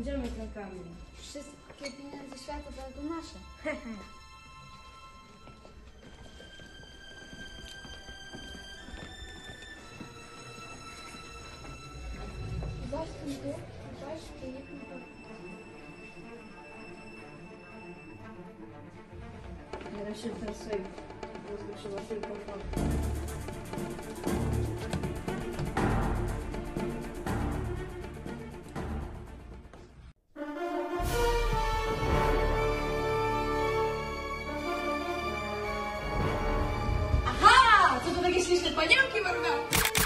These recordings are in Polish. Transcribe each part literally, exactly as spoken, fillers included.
będziemy krakami. Wszystkie pieniądze świata będą nasze. Zacznij tu, weź i niech mi to... Teraz się ten sejf. Trzeba tylko fakt. Aha! Co to takie śliczne panionki mrugają?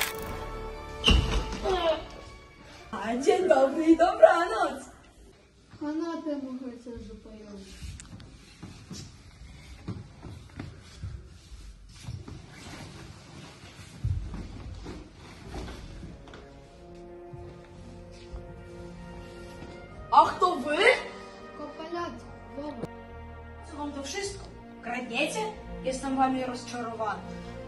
A, dzień dobry i dobranoc! Kanapę mu chcę zupełnie. Ach, to wy? Kopelat, Boba. Co wam to wszystko? Kradniecie? Jestem wami rozczarowany.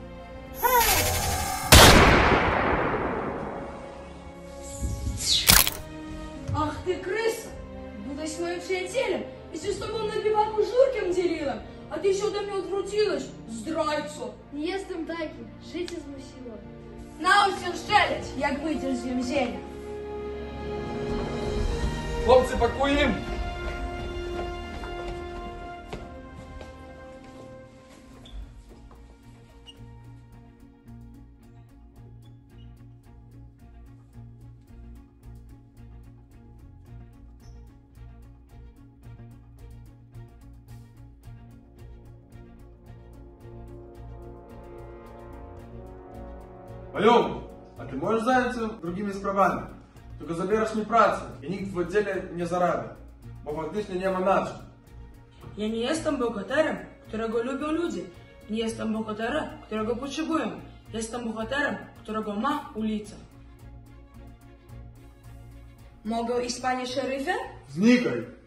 Ach ty krysa! Byłeś moim przyjacielem i się z tobą na biwaku żurkiem dzieliłem, a ty się ode mnie odwróciłeś, zdrajco! Nie jestem taki, życie zmusiło. Naucz się strzelać, jak wyjdziesz z więzienia. Хлопці, пакуємо! Алло, а ты можешь заняться другими sprawami? Tylko zabierasz mi pracę i nikt w oddziale nie zarabia, bo faktycznie nie ma na czym. Ja nie jestem bohaterem, którego lubią ludzie. Nie jestem bohaterem, którego potrzebują. Jestem bohaterem, którego ma ulica. Mogę iść, panie szeryfie? Znikaj!